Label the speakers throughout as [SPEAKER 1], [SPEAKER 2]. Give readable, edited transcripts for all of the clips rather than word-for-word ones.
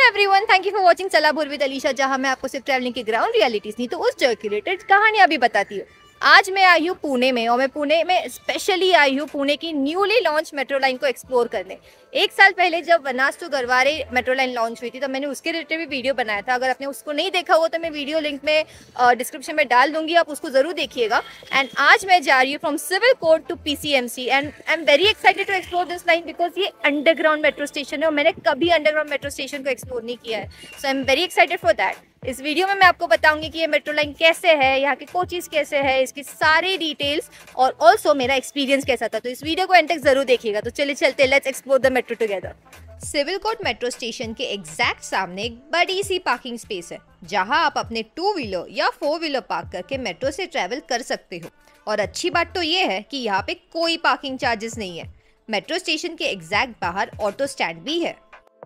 [SPEAKER 1] Everyone, thank you for watching चला भूर with Alisha, जहां मैं आपको सिर्फ ट्रैवलिंग की ग्राउंड रियलिटीज नहीं तो उस जगह की रिलेटेड कहानियां भी बताती हूँ। आज मैं आई हूँ पुणे में, और मैं पुणे में स्पेशली आई हूँ पुणे की न्यूली लॉन्च मेट्रो लाइन को एक्सप्लोर करने। एक साल पहले जब Vanaz to Garware metro line launch हुई थी, तब मैंने उसके रिलेटेड भी वीडियो बनाया था। अगर आपने उसको नहीं देखा हो तो मैं वीडियो लिंक में डिस्क्रिप्शन में डाल दूंगी, आप उसको जरूर देखिएगा। एंड आज मैं जा रही हूँ from civil court to PCMC and I am very excited to explore this line because ये अंडरग्राउंड मेट्रो स्टेशन है और मैंने कभी अंडरग्राउंड मेट्रो स्टेशन को एक्सप्लोर नहीं किया है। So I am very excited for that. इस वीडियो में मैं आपको बताऊंगी कि ये मेट्रो लाइन कैसे है, यहाँ के कोचेस कैसे है, इसकी सारी डिटेल्स और ऑल्सो मेरा एक्सपीरियंस कैसा था। तो इस वीडियो को एंड तक जरूर देखिएगा। तो चलिए चलते, let's explore the metro together. Civil court metro station के एग्जैक्ट सामने एक बड़ी सी पार्किंग स्पेस है, जहां आप अपने 2 व्हीलर या 4 व्हीलर पार्क करके मेट्रो से ट्रैवल कर सकते हो। और अच्छी बात तो ये है कि यहाँ पे कोई पार्किंग चार्जेस नहीं है। मेट्रो स्टेशन के एग्जैक्ट बाहर ऑटो स्टैंड भी है।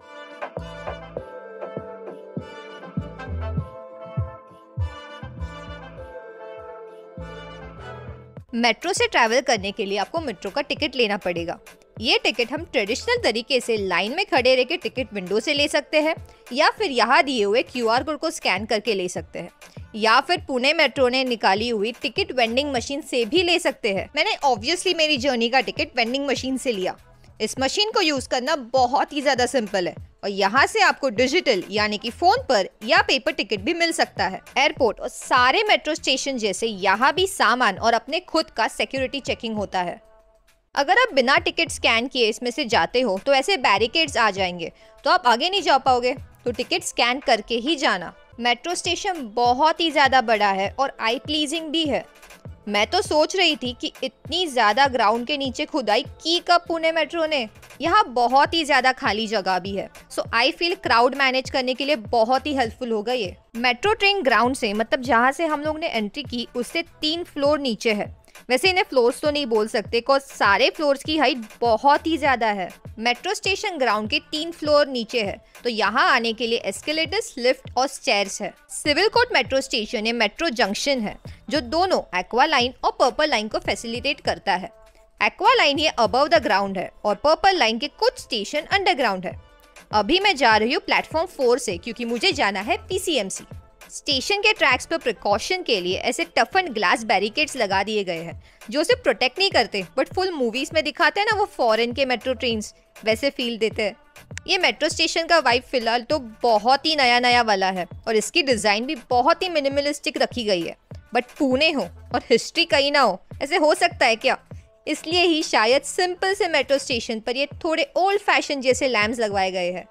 [SPEAKER 1] मेट्रो से ट्रैवल करने के लिए आपको मेट्रो का टिकट लेना पड़ेगा। ये टिकट हम ट्रेडिशनल तरीके से लाइन में खड़े रह के टिकट विंडो से ले सकते हैं, या फिर यहाँ दिए हुए QR कोड को स्कैन करके ले सकते हैं, या फिर पुणे मेट्रो ने निकाली हुई टिकट वेंडिंग मशीन से भी ले सकते हैं। मैंने ऑब्वियसली मेरी जर्नी का टिकट वेंडिंग मशीन से लिया। इस मशीन को यूज करना बहुत ही ज्यादा सिंपल है और यहाँ से आपको डिजिटल यानी कि फोन पर या पेपर टिकट भी मिल सकता है। एयरपोर्ट और सारे मेट्रो स्टेशन जैसे यहाँ भी सामान और अपने खुद का सिक्योरिटी चेकिंग होता है। अगर आप बिना टिकट स्कैन किए इसमें से जाते हो तो ऐसे बैरिकेड्स आ जाएंगे, तो आप आगे नहीं जा पाओगे। तो टिकट स्कैन करके ही जाना। मेट्रो स्टेशन बहुत ही ज्यादा बड़ा है और आई प्लीजिंग भी है। मैं तो सोच रही थी कि इतनी ज्यादा ग्राउंड के नीचे खुदाई की कब पुणे मेट्रो ने। यहाँ बहुत ही ज्यादा खाली जगह भी है, so I feel crowd manage करने के लिए बहुत ही हेल्पफुल होगा ये। मेट्रो ट्रेन ग्राउंड से, मतलब जहाँ से हम लोग ने एंट्री की, उससे 3 फ्लोर नीचे है। वैसे इन्हें फ्लोर्स तो नहीं बोल सकते, बिकॉज सारे फ्लोर्स की हाइट बहुत ही ज्यादा है। मेट्रो स्टेशन ग्राउंड के 3 फ्लोर नीचे है, तो यहाँ आने के लिए एस्केलेटर्स, लिफ्ट और स्टेयर्स है। सिविल कोर्ट मेट्रो स्टेशन एक मेट्रो जंक्शन है जो दोनों एक्वा लाइन और पर्पल लाइन को फैसिलिटेट करता है। एक्वा लाइन ये अबव द ग्राउंड है और पर्पल लाइन के कुछ स्टेशन अंडरग्राउंड है। अभी मैं जा रही हूँ प्लेटफॉर्म 4 से, क्योंकि मुझे जाना है PCMC। स्टेशन के ट्रैक्स पर प्रिकॉशन के लिए ऐसे टफन ग्लास बैरिकेड्स लगा दिए गए हैं, जो उसे प्रोटेक्ट नहीं करते, बट फुल मूवीज में दिखाते हैं ना वो फॉरेन के मेट्रो ट्रेन्स, वैसे फील देते हैं। ये मेट्रो स्टेशन का वाइब फिलहाल तो बहुत ही नया नया वाला है और इसकी डिजाइन भी बहुत ही मिनिमलिस्टिक रखी गई है। बट पुणे हो और हिस्ट्री कहीं ना हो, ऐसे हो सकता है क्या? इसलिए ही शायद सिंपल से मेट्रो स्टेशन पर ये थोड़े ओल्ड फैशन जैसे लैम्प्स लगवाए गए हैं।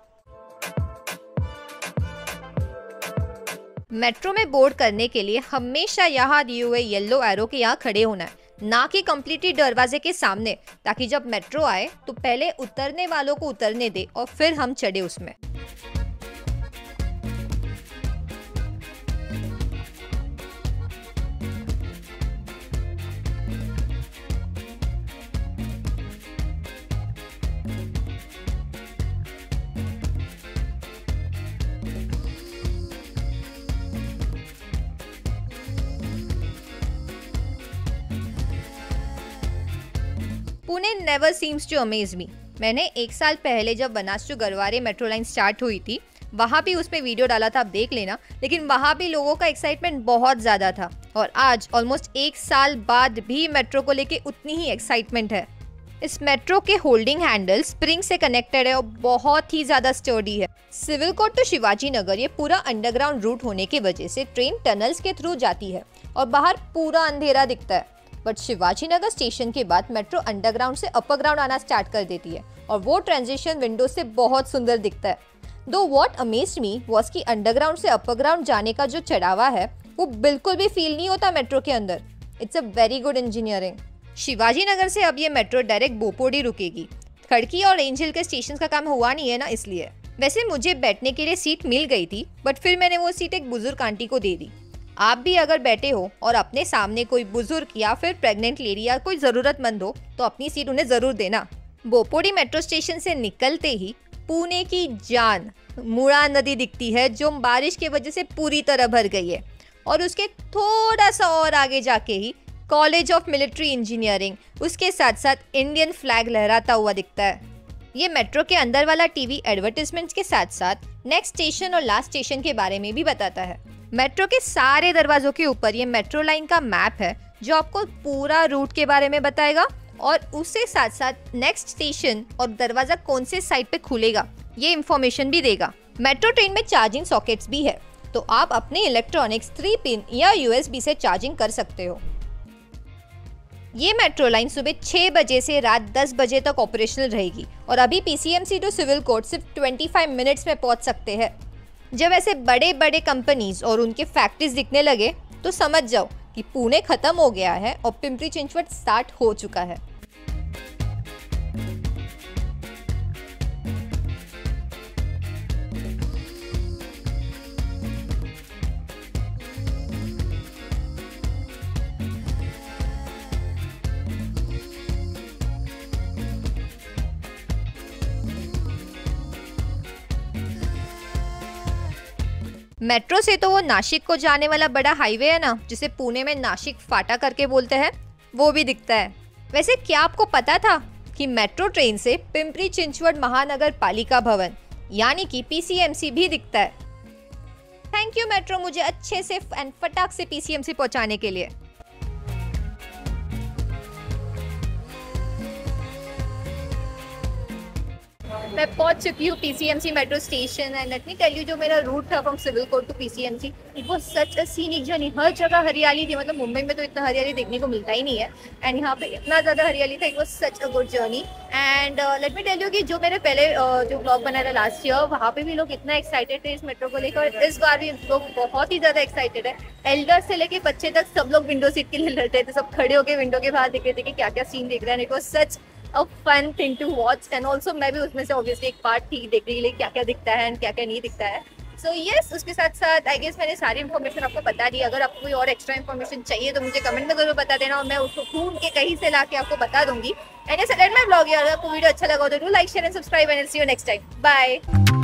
[SPEAKER 1] मेट्रो में बोर्ड करने के लिए हमेशा यहाँ दिए हुए येलो एरो के यहाँ खड़े होना है, ना कि कम्प्लीटली दरवाजे के सामने, ताकि जब मेट्रो आए तो पहले उतरने वालों को उतरने दे और फिर हम चढ़े उसमें। Pune never seems to amaze me. मैंने 1 साल पहले जब Vanaz to Garware metro line start हुई थी, वहाँ भी उस पर वीडियो डाला था, आप देख लेना। लेकिन वहाँ भी लोगों का एक्साइटमेंट बहुत ज़्यादा था और आज ऑलमोस्ट 1 साल बाद भी मेट्रो को लेके उतनी ही एक्साइटमेंट है। इस मेट्रो के होल्डिंग हैंडल स्प्रिंग से कनेक्टेड है और बहुत ही ज़्यादा स्टर्डी है। Civil court to Shivaji Nagar ये पूरा अंडरग्राउंड रूट होने की वजह से ट्रेन टनल्स के थ्रू जाती है और बाहर पूरा अंधेरा दिखता है। बट शिवाजी नगर स्टेशन के बाद मेट्रो अंडरग्राउंड से अपर ग्राउंड आना स्टार्ट कर देती है और वो ट्रांजिशन विंडो से बहुत सुंदर दिखता है। दो व्हाट अमेज्ड मी वाज कि अंडरग्राउंड से अपर ग्राउंड जाने का जो चढ़ावा है वो बिल्कुल भी फील नहीं होता मेट्रो के अंदर। It's a very good engineering. Shivaji Nagar से अब ये मेट्रो डायरेक्ट बोपोडी रुकेगी। खड़की और रेंज हिल के स्टेशन का काम हुआ नहीं है ना, इसलिए। वैसे मुझे बैठने के लिए सीट मिल गई थी, बट फिर मैंने वो सीट एक बुजुर्ग आंटी को दे दी। आप भी अगर बैठे हो और अपने सामने कोई बुजुर्ग या फिर प्रेग्नेंट लेडी या कोई ज़रूरतमंद हो तो अपनी सीट उन्हें ज़रूर देना। बोपोडी मेट्रो स्टेशन से निकलते ही पुणे की जान मुड़ा नदी दिखती है, जो बारिश की वजह से पूरी तरह भर गई है। और उसके थोड़ा सा और आगे जाके ही कॉलेज ऑफ मिलिट्री इंजीनियरिंग, उसके साथ साथ इंडियन फ्लैग लहराता हुआ दिखता है। ये मेट्रो के अंदर वाला टीवी एडवर्टाइजमेंट्स के साथ साथ नेक्स्ट स्टेशन और लास्ट स्टेशन के बारे में भी बताता है। मेट्रो के सारे दरवाजों के ऊपर ये मेट्रो लाइन का मैप है जो आपको पूरा रूट के बारे में बताएगा और उसके साथ साथ नेक्स्ट स्टेशन और दरवाजा कौन से साइड पे खुलेगा ये इंफॉर्मेशन भी देगा। मेट्रो ट्रेन में चार्जिंग सॉकेट्स भी है, तो आप अपने इलेक्ट्रॉनिक्स 3 पिन या USB से चार्जिंग कर सकते हो। ये मेट्रो लाइन सुबह 6 बजे से रात 10 बजे तक ऑपरेशनल रहेगी और अभी PCMC टू सिविल कोर्ट सिर्फ 25 मिनट्स में पहुंच सकते हैं। जब ऐसे बड़े बड़े कंपनीज और उनके फैक्ट्रीज दिखने लगे तो समझ जाओ कि पुणे खत्म हो गया है और पिंपरी चिंचवड स्टार्ट हो चुका है। मेट्रो से तो वो नासिक को जाने वाला बड़ा हाईवे है ना, जिसे पुणे में नासिक फाटा करके बोलते हैं, वो भी दिखता है। वैसे क्या आपको पता था कि मेट्रो ट्रेन से पिंपरी चिंचवड महानगर पालिका भवन यानी कि PCMC भी दिखता है। थैंक यू मेट्रो मुझे अच्छे से एंड फटाक से PCMC पहुंचाने के लिए। मैं पहुंच चुकी हूँ PCMC metro station and let me tell you, जो मेरा रूट था from civil court to PCMC, it was such a scenic journey. हर जगह हरियाली थी, मतलब मुंबई में तो इतना हरियाली देखने को मिलता ही नहीं है एंड यहाँ पे इतना ज़्यादा हरियाली था। It was such a good journey and let me tell you कि जो मेरे पहले जो ब्लॉग बना था लास्ट ईयर, वहाँ पे भी लोग इतना एक्साइटेड थे इस मेट्रो को लेकर, और इस बार भी लोग बहुत ही ज़्यादा एक्साइटेड है। एल्डर से लेके बच्चे तक सब लोग विंडो सीट के लिए लड़ते थे, सब खड़े होकर विंडो के बाहर देख रहे थे कि क्या क्या सीन देख रहे हैं। It was such a fun thing to watch and also मैं भी उसमें से obviously एक पार्ट थी देखने के लिए क्या क्या दिखता है and क्या क्या नहीं दिखता है। So yes, उसके साथ साथ आई गेस मैंने सारी इन्फॉर्मेशन आपको बता दी। अगर आपको कोई और एक्स्ट्रा इन्फॉर्मेशन चाहिए तो मुझे कमेंट में जरूर बता देना और मैं उसको ढूंढ के कहीं से ला के आपको बता दूंगी। And yes, and my blog यार, आपको वीडियो अच्छा लगा हो तो do like share and subscribe and see you next time. Bye.